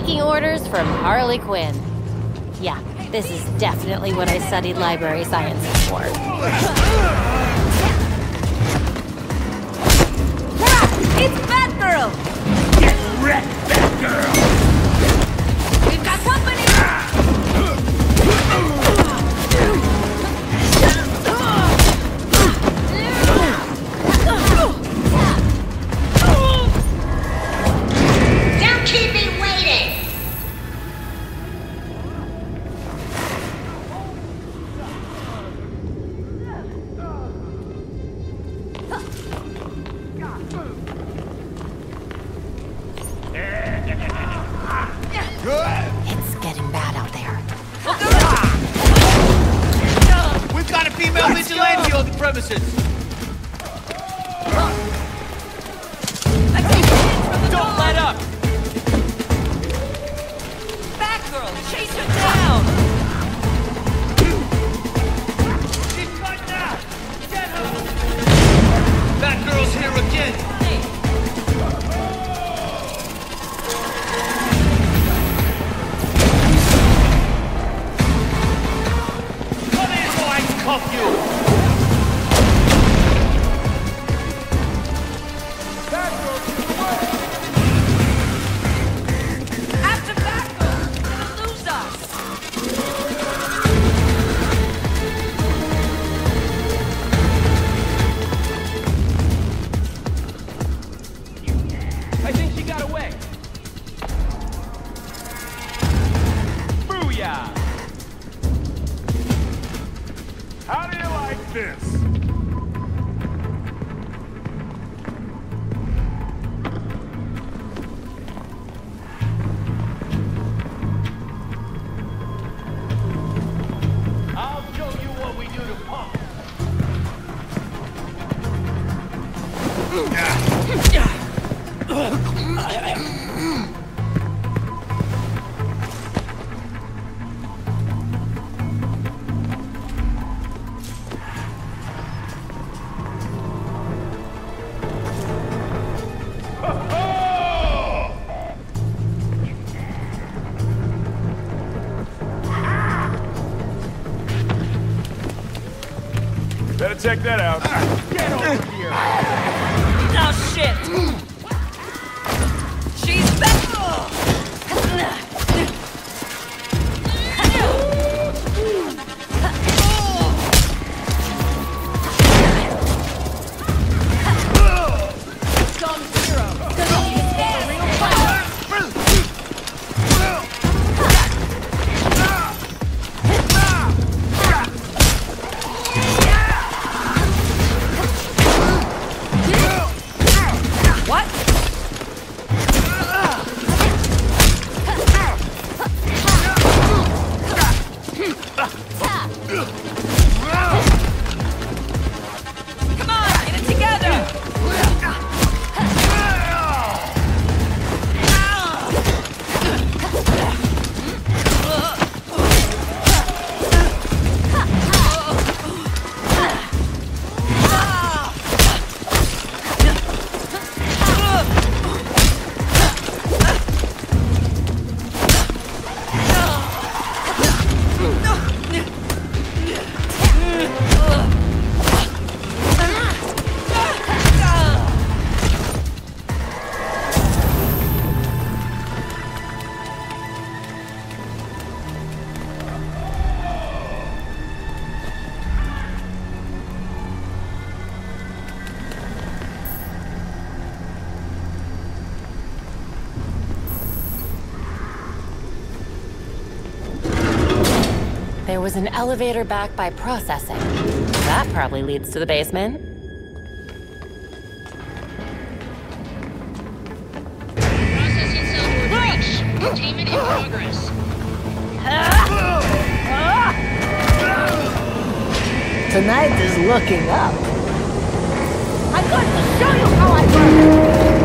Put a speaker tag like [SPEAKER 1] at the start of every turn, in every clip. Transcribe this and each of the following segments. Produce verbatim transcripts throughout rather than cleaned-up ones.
[SPEAKER 1] taking orders from Harley Quinn. Yeah, this is definitely what I studied library sciences for.
[SPEAKER 2] It's Batgirl!
[SPEAKER 3] Get wrecked, Batgirl!
[SPEAKER 2] We've got company!
[SPEAKER 4] Don't keep me waiting!
[SPEAKER 1] It's getting bad out there.
[SPEAKER 5] We've got a female vigilante on the premises! Don't let up!
[SPEAKER 2] Batgirl, chase her down!
[SPEAKER 5] She's cut now! Get her! Batgirl's here again! Come in so I can cuff you!
[SPEAKER 2] After Batgirl! You're gonna lose us!
[SPEAKER 5] I think she got away. Booyah!
[SPEAKER 3] How do you like this?
[SPEAKER 5] I'll show you what we do to punk.
[SPEAKER 3] Better check that out.
[SPEAKER 5] Get over here!
[SPEAKER 2] Oh shit! She's Batgirl! Some hero! Gonna be a real fight! What? Come on, get it together!
[SPEAKER 1] There was an elevator back by processing. That probably leads to the basement.
[SPEAKER 4] Processing cell breach. Containment in progress.
[SPEAKER 6] Tonight is looking up. I'm going to show you how I work!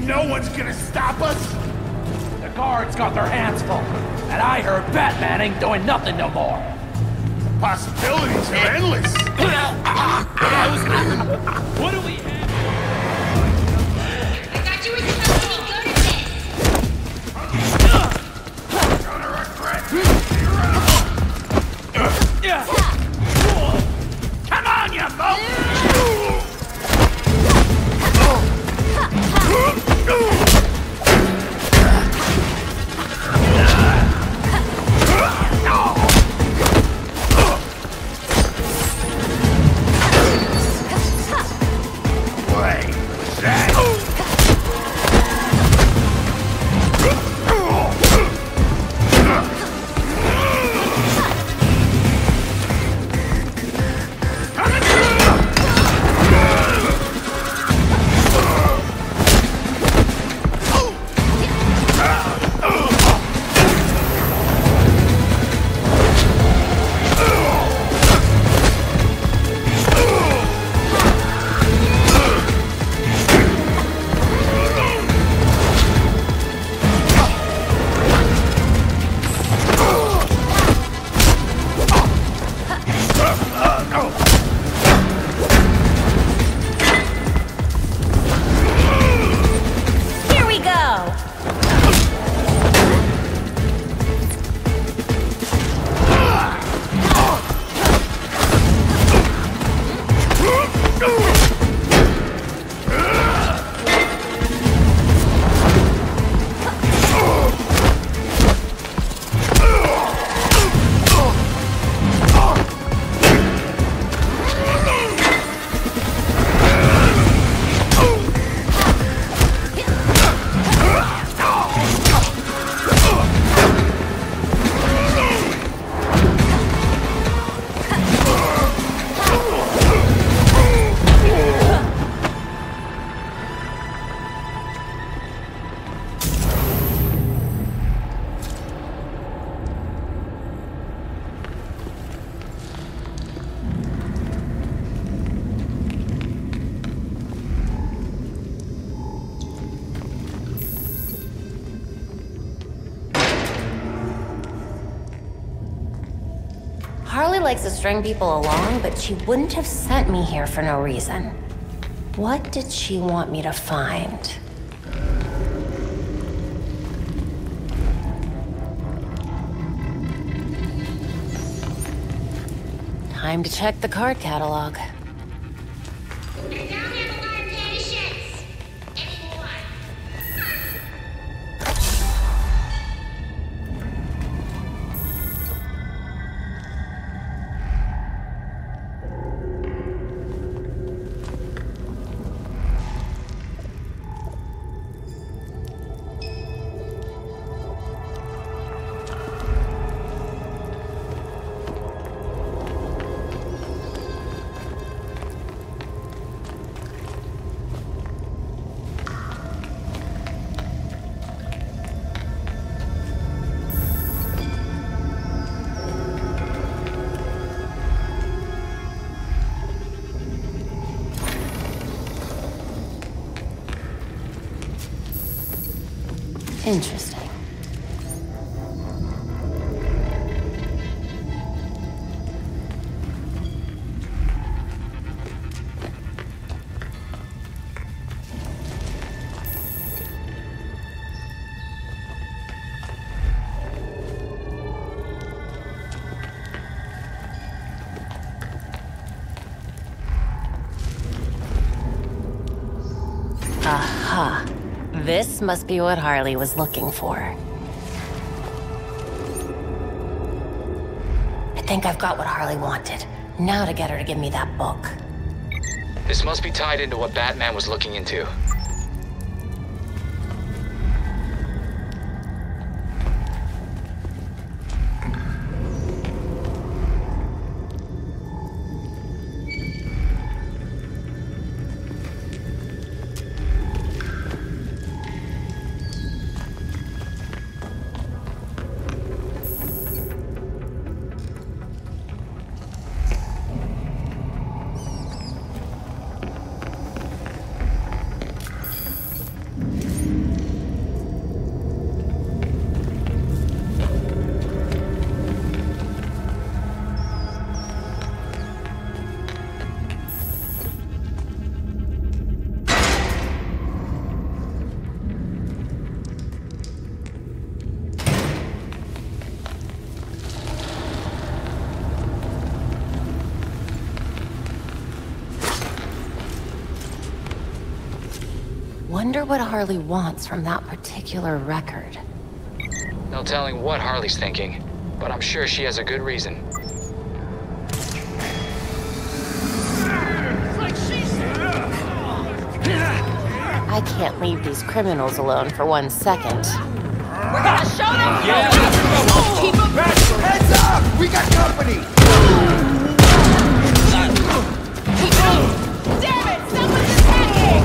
[SPEAKER 3] no one's gonna stop us?
[SPEAKER 7] The guards got their hands full. And I heard Batman ain't doing nothing no more.
[SPEAKER 3] Possibilities are endless.
[SPEAKER 7] What do we have?
[SPEAKER 4] I thought you were supposed to be good at this.
[SPEAKER 3] Gonna regret
[SPEAKER 7] Come on, you mope!
[SPEAKER 1] Harley likes to string people along, but she wouldn't have sent me here for no reason. What did she want me to find? Time to check the card catalog.
[SPEAKER 4] I don't have a lot of patience anymore.
[SPEAKER 1] Interesting. Aha. This must be what Harley was looking for. I think I've got what Harley wanted. Now to get her to give me that book.
[SPEAKER 8] This must be tied into what Batman was looking into.
[SPEAKER 1] wonder what Harley wants from that particular record.
[SPEAKER 8] No telling what Harley's thinking, but I'm sure she has a good reason.
[SPEAKER 1] I can't leave these criminals alone for one second.
[SPEAKER 2] We're gonna show them!
[SPEAKER 5] Yeah!
[SPEAKER 2] Keep them!
[SPEAKER 3] Heads up! We got company!
[SPEAKER 2] Damn it! Someone's attacking!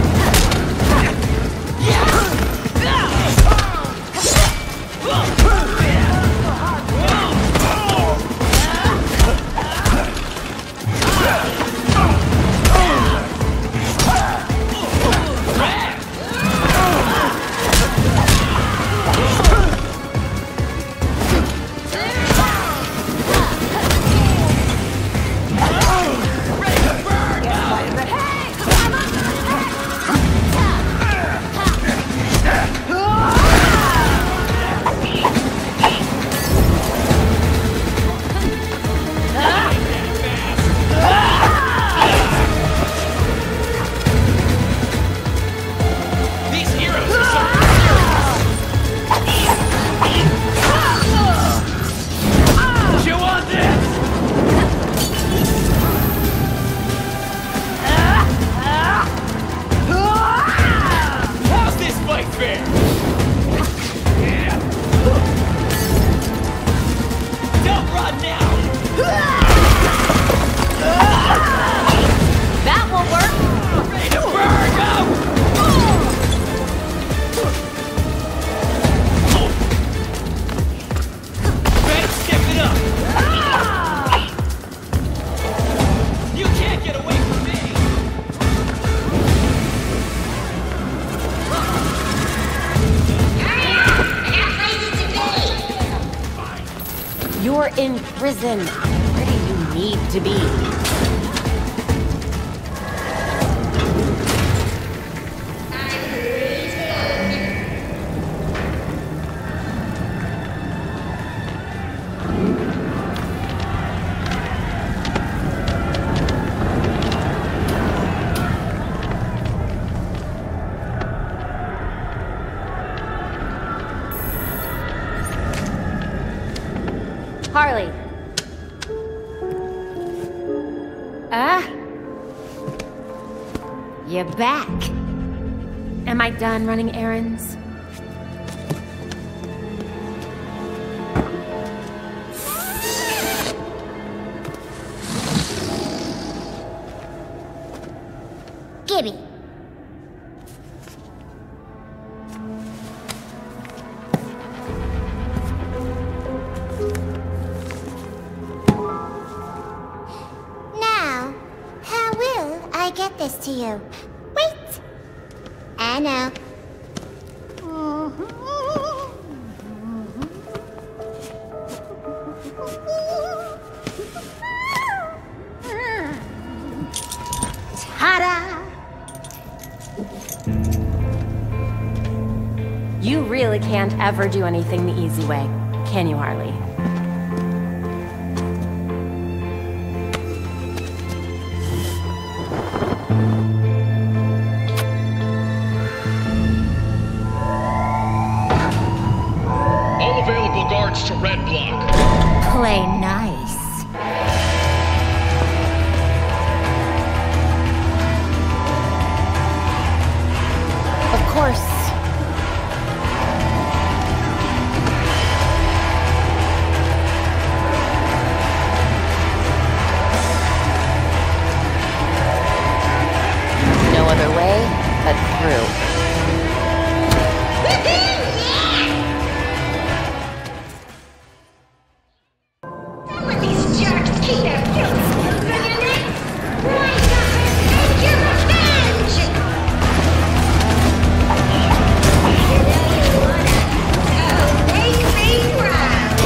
[SPEAKER 1] You're in prison. Where do you need to be? Harley. Ah? You're back. Am I done running errands?
[SPEAKER 4] Gimme. Now, how will I get this to you? Wait. I know. Ta-da!
[SPEAKER 1] You really can't ever do anything the easy way, can you, Harley?
[SPEAKER 9] All available guards to red block.
[SPEAKER 4] Play nice.
[SPEAKER 1] Of course. No other way but through.
[SPEAKER 4] Some of these jerks keep their guilt in their necks. Rise up and take your revenge! You know you wanna. Oh, make me proud.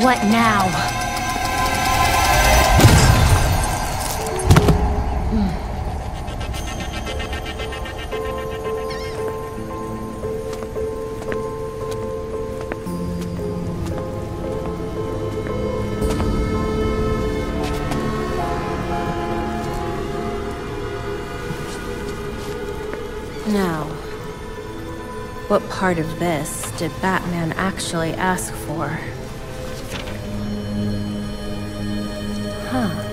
[SPEAKER 1] What now? Now, what part of this did Batman actually ask for? Huh.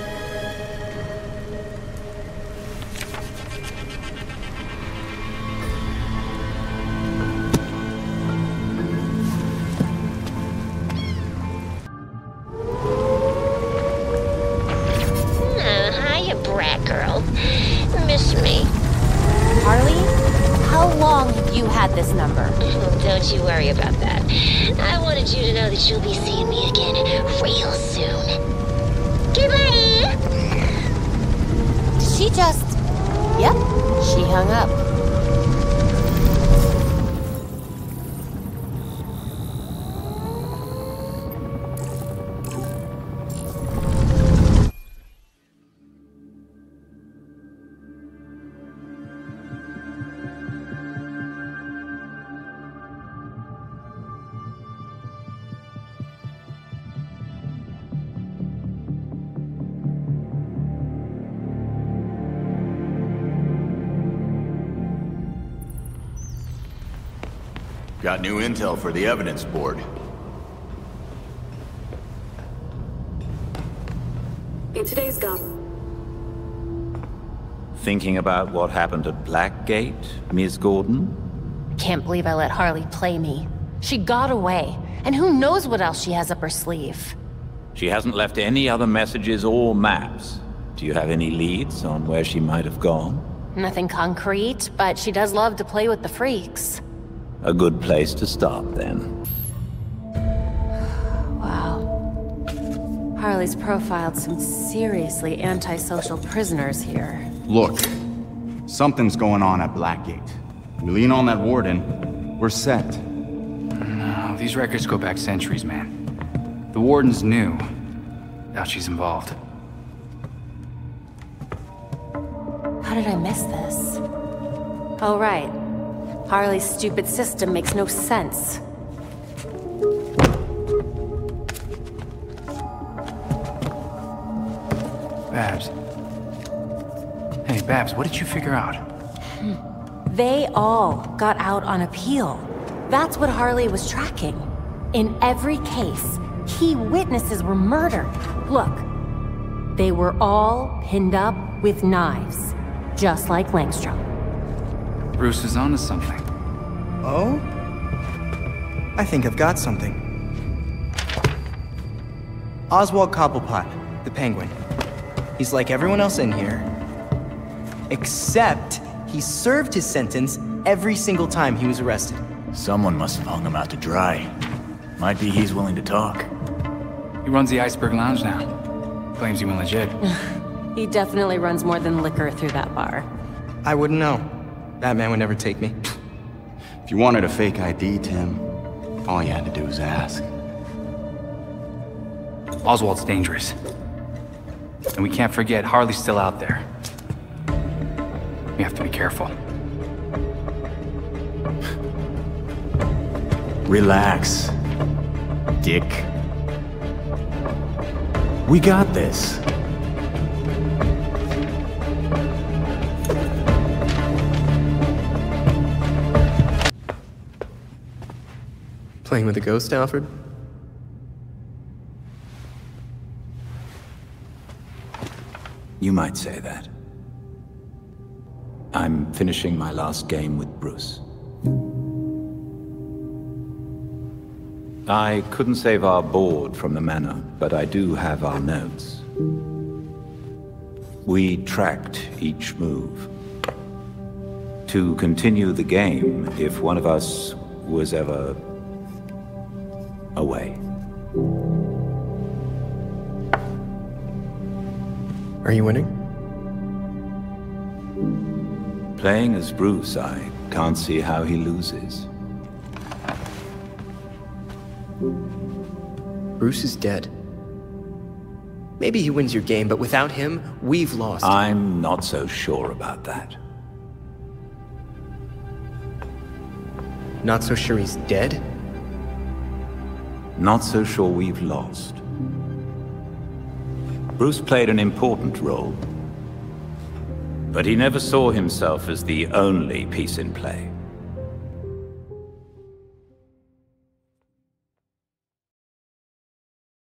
[SPEAKER 4] Uh, hiya, Batgirl. Miss me?
[SPEAKER 1] Harley, how long have you had this number?
[SPEAKER 4] Don't you worry about that. I wanted you to know that you'll be seeing me again real soon. Goodbye!
[SPEAKER 1] Did she just... Yep, she hung up.
[SPEAKER 3] Got new intel for the evidence board.
[SPEAKER 10] In today's Gotham.
[SPEAKER 11] Thinking about what happened at Blackgate, Miz Gordon?
[SPEAKER 1] Can't believe I let Harley play me. She got away, and who knows what else she has up her sleeve.
[SPEAKER 11] She hasn't left any other messages or maps. Do you have any leads on where she might have gone?
[SPEAKER 1] Nothing concrete, but she does love to play with the freaks.
[SPEAKER 11] A good place to start, then.
[SPEAKER 1] Wow. Harley's profiled some seriously antisocial prisoners here.
[SPEAKER 12] Look, something's going on at Blackgate. We lean on that warden, we're set.
[SPEAKER 13] No, these records go back centuries, man. The warden's new. Doubt she's involved.
[SPEAKER 1] How did I miss this? Oh, right. Harley's stupid system makes no sense.
[SPEAKER 13] Babs. Hey, Babs, what did you figure out?
[SPEAKER 1] They all got out on appeal. That's what Harley was tracking. In every case, key witnesses were murdered. Look, they were all pinned up with knives, just like Langstrom.
[SPEAKER 13] Bruce is onto something.
[SPEAKER 14] Oh? I think I've got something. Oswald Cobblepot, the Penguin. He's like everyone else in here, except he served his sentence every single time he was arrested.
[SPEAKER 3] Someone must have hung him out to dry. Might be he's willing to talk.
[SPEAKER 13] He runs the Iceberg Lounge now. Claims he went legit.
[SPEAKER 1] He definitely runs more than liquor through that bar.
[SPEAKER 14] I wouldn't know. Batman would never take me.
[SPEAKER 12] If you wanted a fake I D, Tim, all you had to do was ask.
[SPEAKER 13] Oswald's dangerous. And we can't forget Harley's still out there. We have to be careful.
[SPEAKER 3] Relax, Dick. We got this.
[SPEAKER 14] Playing with a ghost, Alfred?
[SPEAKER 11] You might say that. I'm finishing my last game with Bruce. I couldn't save our board from the manor, but I do have our notes. We tracked each move. To continue the game if one of us was ever away.
[SPEAKER 14] Are you winning?
[SPEAKER 11] Playing as Bruce, I can't see how he loses.
[SPEAKER 14] Bruce is dead. Maybe he wins your game, but without him, we've lost.
[SPEAKER 11] I'm not so sure about that.
[SPEAKER 14] Not so sure he's dead?
[SPEAKER 11] Not so sure we've lost. Bruce played an important role, but he never saw himself as the only piece in play.